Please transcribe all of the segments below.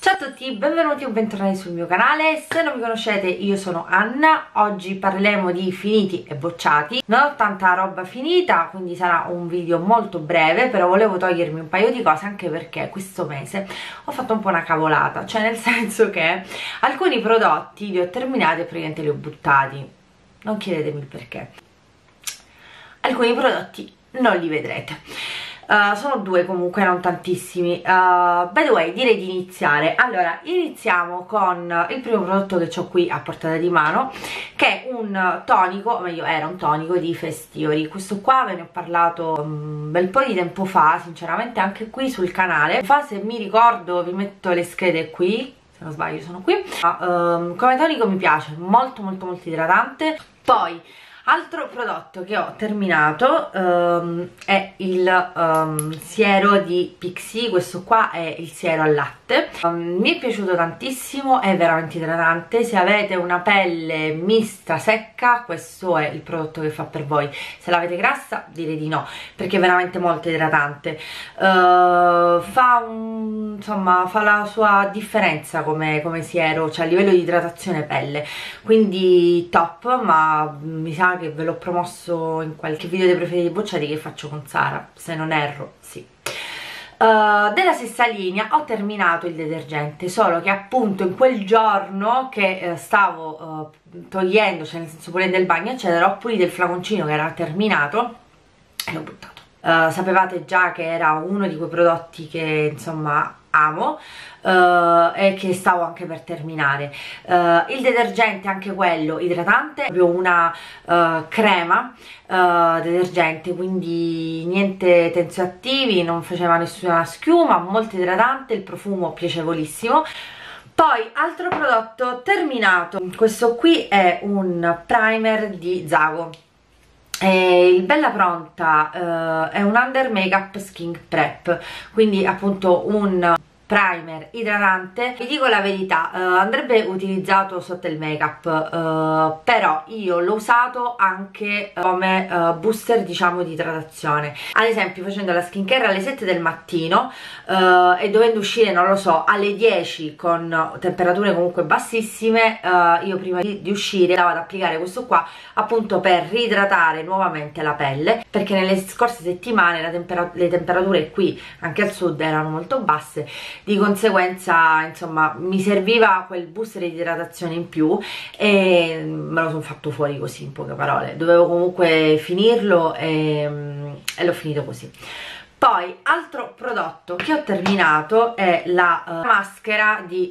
Ciao a tutti, benvenuti o bentornati sul mio canale. Se non mi conoscete, io sono Anna. Oggi parleremo di finiti e bocciati. Non ho tanta roba finita, quindi sarà un video molto breve, però volevo togliermi un paio di cose, anche perché questo mese ho fatto un po' una cavolata, cioè nel senso che alcuni prodotti li ho terminati e praticamente li ho buttati. Non chiedetemi il perché. Alcuni prodotti non li vedrete. Sono due comunque, non tantissimi. By the way, direi di iniziare. Allora, iniziamo con il primo prodotto che ho qui a portata di mano, che è un tonico, o meglio era un tonico di Festiori. Questo qua ve ne ho parlato un bel po' di tempo fa, sinceramente anche qui sul canale. Se mi ricordo vi metto le schede qui, se non sbaglio sono qui. Come tonico mi piace, molto idratante. Poi altro prodotto che ho terminato è il siero di Pixi. Questo qua è il siero al latte. Mi è piaciuto tantissimo, è veramente idratante. Se avete una pelle mista secca, questo è il prodotto che fa per voi. Se l'avete grassa, direi di no, perché è veramente molto idratante. Insomma, fa la sua differenza come siero, cioè a livello di idratazione pelle, quindi top. Ma mi sa che ve l'ho promosso in qualche video dei preferiti bocciati che faccio con Sara, se non erro, sì. Della stessa linea ho terminato il detergente, solo che appunto in quel giorno che stavo togliendo, cioè nel senso pulendo il bagno eccetera, ho pulito il flaconcino che era terminato e l'ho buttato. Sapevate già che era uno di quei prodotti che insomma amo e che stavo anche per terminare. Il detergente, anche quello idratante, proprio una crema detergente, quindi niente tensioattivi, non faceva nessuna schiuma, molto idratante, il profumo piacevolissimo. Poi altro prodotto terminato, questo qui è un primer di Zago. Il Bella Pronta è un under makeup skin prep, quindi appunto un primer idratante. Vi dico la verità, andrebbe utilizzato sotto il make-up, però io l'ho usato anche come booster, diciamo, di idratazione. Ad esempio facendo la skincare alle 7 del mattino e dovendo uscire, non lo so, alle 10 con temperature comunque bassissime, io prima di uscire andavo ad applicare questo qua appunto per ridratare nuovamente la pelle, perché nelle scorse settimane le temperature qui anche al sud erano molto basse. Di conseguenza insomma mi serviva quel booster di idratazione in più e me lo sono fatto fuori così, in poche parole. Dovevo comunque finirlo e l'ho finito così. Poi altro prodotto che ho terminato è la maschera di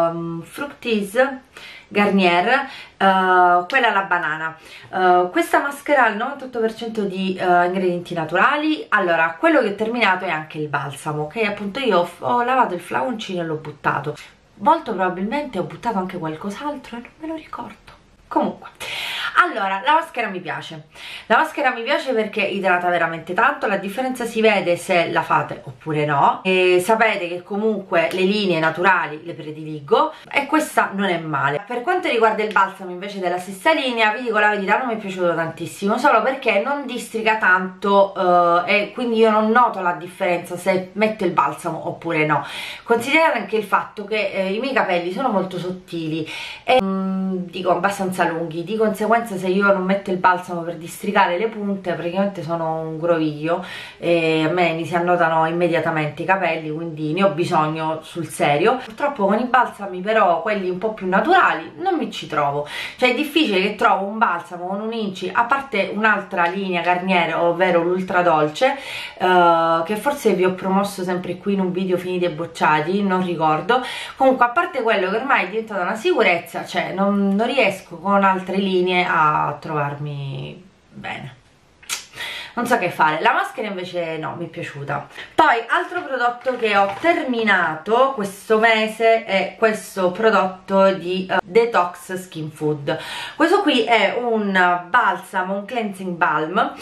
Fructis Garnier, quella alla banana. Questa maschera ha il 98% di ingredienti naturali. Allora, quello che ho terminato è anche il balsamo, che appunto io ho lavato il flaconcino e l'ho buttato. Molto probabilmente ho buttato anche qualcos'altro e non me lo ricordo. Comunque, allora, la maschera mi piace. La maschera mi piace perché idrata veramente tanto. La differenza si vede se la fate oppure no. E sapete che comunque le linee naturali le prediligo e questa non è male. Per quanto riguarda il balsamo invece della stessa linea, vi dico la verità, non mi è piaciuto tantissimo, solo perché non districa tanto e quindi io non noto la differenza se metto il balsamo oppure no. Considerate anche il fatto che i miei capelli sono molto sottili e dico abbastanza lunghi, di conseguenza se io non metto il balsamo per districare le punte praticamente sono un groviglio e a me mi si annodano immediatamente i capelli, quindi ne ho bisogno sul serio. Purtroppo con i balsami però, quelli un po' più naturali, non mi ci trovo, cioè è difficile che trovo un balsamo con un inci, a parte un'altra linea Garnier, ovvero l'Ultra Dolce, che forse vi ho promosso sempre qui in un video finiti e bocciati, non ricordo. Comunque, a parte quello che ormai è diventata una sicurezza, cioè non riesco con altre linee a trovarmi bene, non so che fare. La maschera invece no, mi è piaciuta. Poi altro prodotto che ho terminato questo mese è questo prodotto di Detox Skin Food. Questo qui è un balsamo, un cleansing balm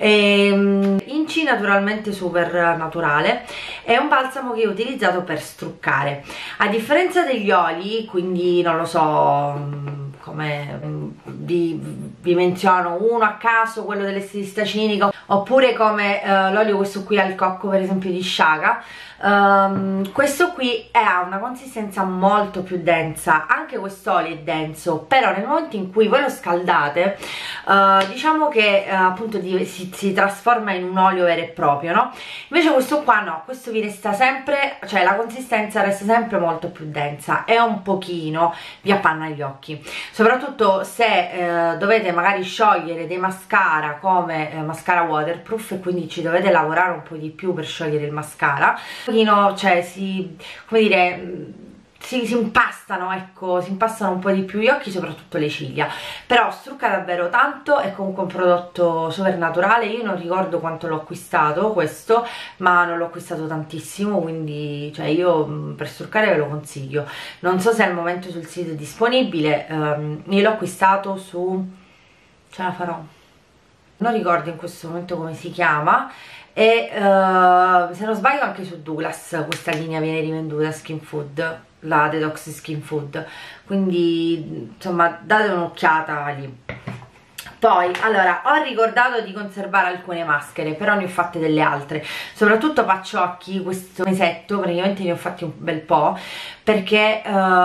inci naturalmente super naturale. È un balsamo che ho utilizzato per struccare, a differenza degli oli, quindi non lo so, come vi menziono uno a caso, quello dell'estetista cinico, oppure come l'olio questo qui al cocco per esempio di Shaga. Questo qui ha una consistenza molto più densa, anche quest'olio è denso, però nel momento in cui voi lo scaldate diciamo che appunto si trasforma in un olio vero e proprio, no? Invece questo qua no, questo vi resta sempre, cioè la consistenza resta sempre molto più densa e un pochino vi appanna gli occhi, soprattutto se dovete magari sciogliere dei mascara come mascara waterproof, e quindi ci dovete lavorare un po' di più per sciogliere il mascara, cioè come dire, si impastano, ecco, si impastano un po' di più gli occhi, soprattutto le ciglia, però strucca davvero tanto, è comunque un prodotto super naturale. Io non ricordo quanto l'ho acquistato questo, ma non l'ho acquistato tantissimo, quindi cioè io per struccare ve lo consiglio. Non so se al momento sul sito è disponibile, io l'ho acquistato su, ce la farò, non ricordo in questo momento come si chiama, e se non sbaglio anche su Douglas questa linea viene rivenduta, Skin Food, la Detox Skin Food, quindi insomma date un'occhiata lì. Poi allora ho ricordato di conservare alcune maschere, però ne ho fatte delle altre, soprattutto patch occhi questo mesetto praticamente ne ho fatti un bel po', perché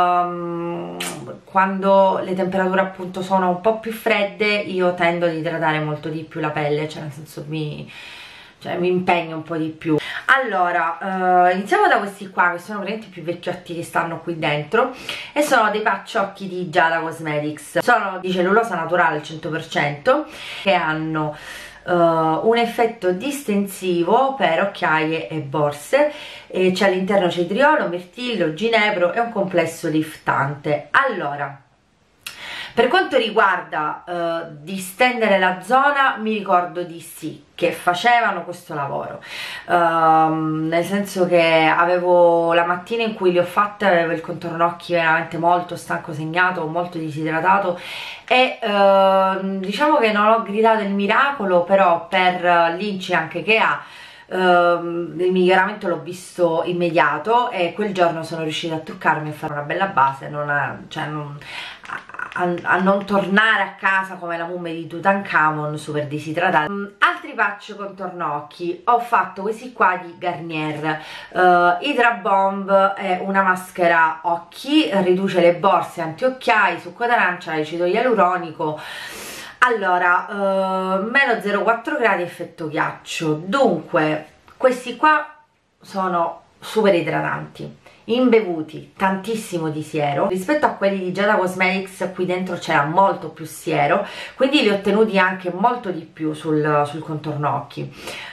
quando le temperature appunto sono un po' più fredde io tendo ad idratare molto di più la pelle, cioè nel senso mi impegno un po' di più. Allora iniziamo da questi qua, che sono veramente più vecchiotti che stanno qui dentro, e sono dei patch occhi di Giada Cosmetics, sono di cellulosa naturale al 100%, che hanno un effetto distensivo per occhiaie e borse, e c'è all'interno cetriolo, mirtillo, ginepro e un complesso liftante. Allora, per quanto riguarda distendere la zona, mi ricordo di sì, che facevano questo lavoro, nel senso che avevo la mattina in cui li ho fatte, avevo il contorno occhi veramente molto stanco, segnato, molto disidratato, e diciamo che non ho gridato il miracolo, però per l'inci anche che ha, il miglioramento l'ho visto immediato, e quel giorno sono riuscita a truccarmi e fare una bella base, a non tornare a casa come la mummia di Tutankhamon super disidratata. Altri patch contorno occhi, ho fatto questi qua di Garnier, Hydra Bomb è una maschera occhi, riduce le borse, antiocchiai, succo d'arancia, acido ialuronico. Allora, meno 0,4 gradi effetto ghiaccio. Dunque, questi qua sono super idratanti, imbevuti, tantissimo di siero rispetto a quelli di Giada Cosmetics. Qui dentro c'era molto più siero, quindi li ho ottenuti anche molto di più sul contorno occhi.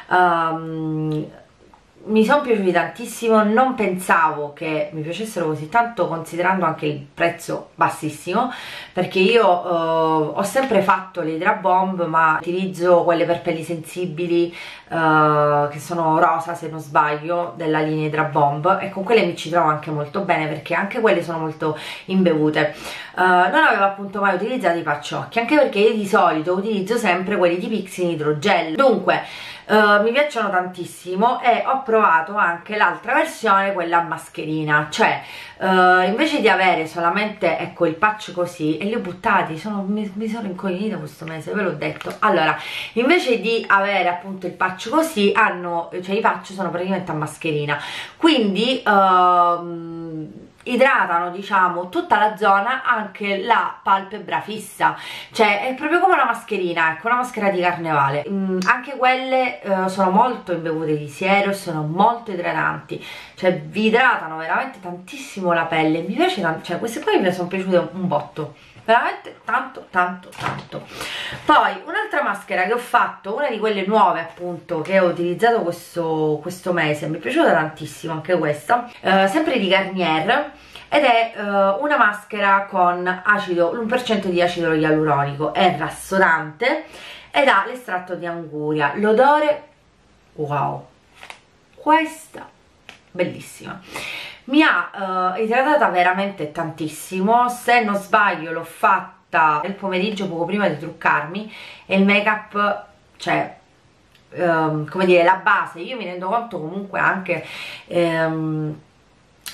Mi sono piaciuti tantissimo, non pensavo che mi piacessero così tanto, considerando anche il prezzo bassissimo, perché io ho sempre fatto le Hydra Bomb, ma utilizzo quelle per pelli sensibili che sono rosa se non sbaglio, della linea Hydra Bomb, e con quelle mi ci trovo anche molto bene, perché anche quelle sono molto imbevute. Non avevo appunto mai utilizzato i patch occhi, anche perché io di solito utilizzo sempre quelli di Pixi in idrogel. Dunque mi piacciono tantissimo, e ho provato anche l'altra versione, quella a mascherina, cioè invece di avere solamente, ecco, il patch così, e li ho buttati, mi sono incognita questo mese, ve l'ho detto. Allora, invece di avere appunto il patch così, cioè i patch sono praticamente a mascherina, quindi idratano, diciamo, tutta la zona, anche la palpebra fissa, cioè è proprio come una mascherina, ecco, una maschera di carnevale. Anche quelle sono molto imbevute di siero e sono molto idratanti, cioè vi idratano veramente tantissimo la pelle. Mi piace tanto, cioè queste qua mi sono piaciute un botto, veramente tanto tanto tanto. Poi un'altra maschera che ho fatto, una di quelle nuove appunto che ho utilizzato questo mese, mi è piaciuta tantissimo anche questa, sempre di Garnier, ed è una maschera con l'1% di acido ialuronico, è rassodante ed ha l'estratto di anguria. L'odore, wow, questa bellissima, mi ha idratata veramente tantissimo. Se non sbaglio l'ho fatta nel pomeriggio poco prima di truccarmi, e il make up, cioè come dire, la base, io mi rendo conto comunque anche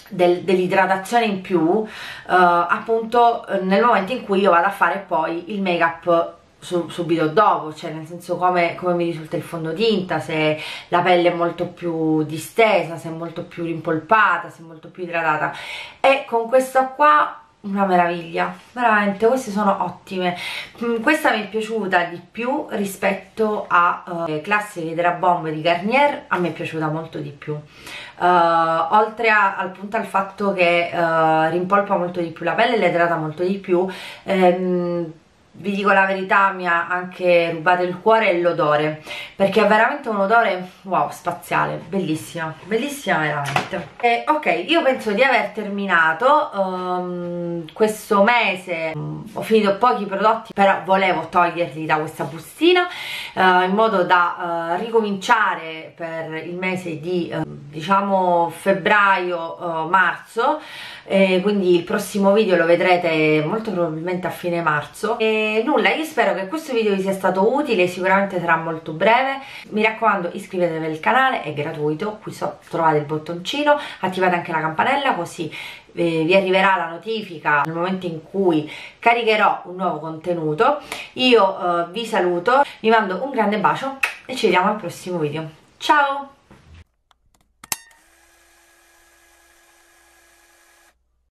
dell'idratazione in più appunto nel momento in cui io vado a fare poi il make up subito dopo, cioè nel senso come mi risulta il fondotinta, se la pelle è molto più distesa, se è molto più rimpolpata, se è molto più idratata. E con questa qua una meraviglia, veramente, queste sono ottime. Questa mi è piaciuta di più rispetto a classiche Hydra Bomb di Garnier, a me è piaciuta molto di più. Oltre appunto al fatto che rimpolpa molto di più la pelle e la idrata molto di più, vi dico la verità, mi ha anche rubato il cuore e l'odore, perché è veramente un odore wow, spaziale, bellissima, bellissima veramente. E, ok, io penso di aver terminato questo mese. Ho finito pochi prodotti, però volevo toglierli da questa bustina in modo da ricominciare per il mese di diciamo febbraio-marzo, quindi il prossimo video lo vedrete molto probabilmente a fine marzo. E nulla, io spero che questo video vi sia stato utile, sicuramente sarà molto breve. Mi raccomando, iscrivetevi al canale, è gratuito, qui sotto trovate il bottoncino, attivate anche la campanella così vi arriverà la notifica nel momento in cui caricherò un nuovo contenuto. Io vi saluto, vi mando un grande bacio e ci vediamo al prossimo video. Ciao!